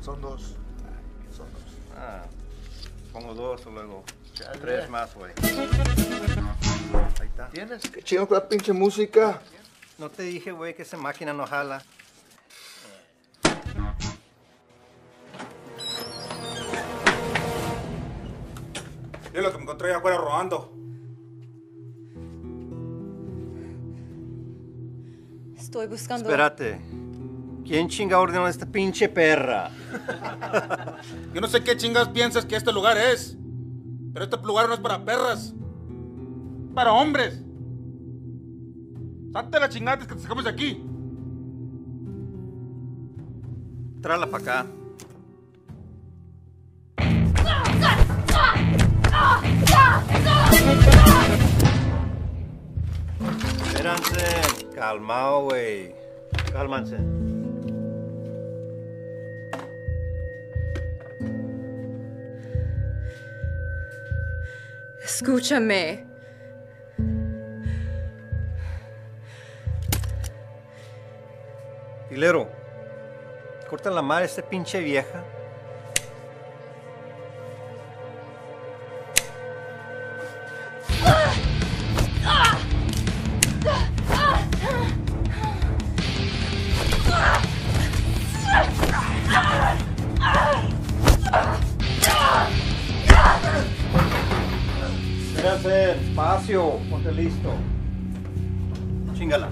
Son dos. Son dos. Ah, pongo dos o luego tres más, güey. Ahí está. ¿Tienes? ¿Qué chingón con la pinche música? No te dije, güey, que esa máquina no jala. Es lo que me encontré allá afuera robando. Estoy buscando... Espérate. ¿Quién chinga ordenó esta pinche perra? Yo no sé qué chingas piensas que este lugar es. Pero este lugar no es para perras. Para hombres. Salte la chingada que te sacamos de aquí. Tráela para acá. Espérense. Calmao, güey. Cálmanse. Escúchame. Hilero, corta la madre a esta pinche vieja. Espérense, espacio, ponte listo. Chingala.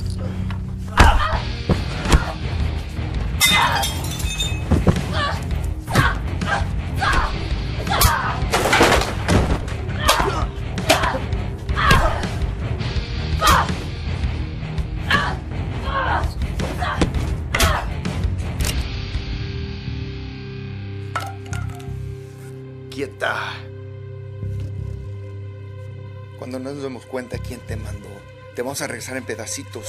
Quieta. Cuando nos demos cuenta quién te mandó, te vamos a regresar en pedacitos.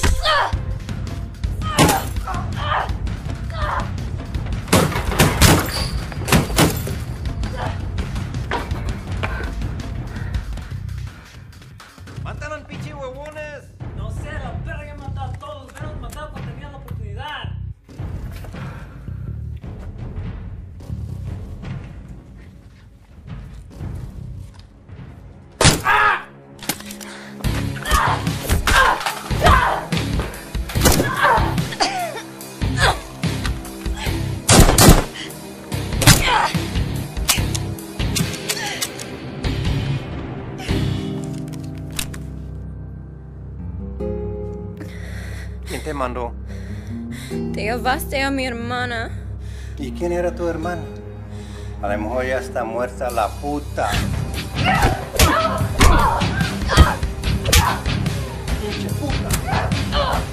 ¡Mátalo al pinche huevones! No sé, la perra ya matado a todos. Hubieran matado cuando tenían la oportunidad. ¿Quién te mandó? Te llevaste a mi hermana. ¿Y quién era tu hermano? A lo mejor ya está muerta la puta. Pinche puta.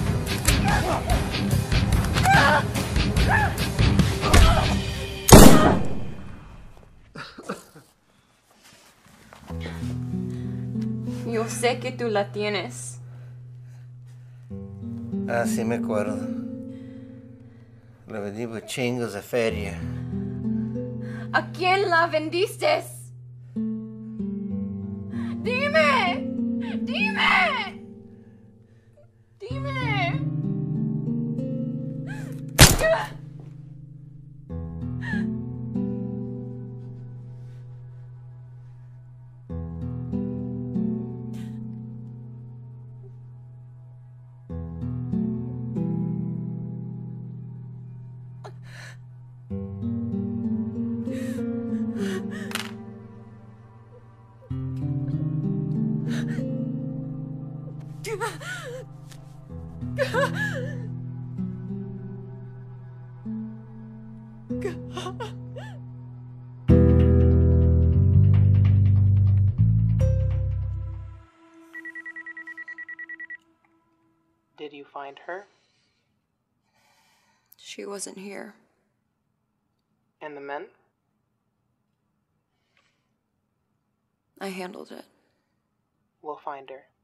Yo sé que tú la tienes. Ah, sí me acuerdo. Le vendí por chingos de feria. ¿A quién la vendiste? ¡Dime! ¡Dime! ¡Dime! Did you find her? She wasn't here. And the men? I handled it. We'll find her.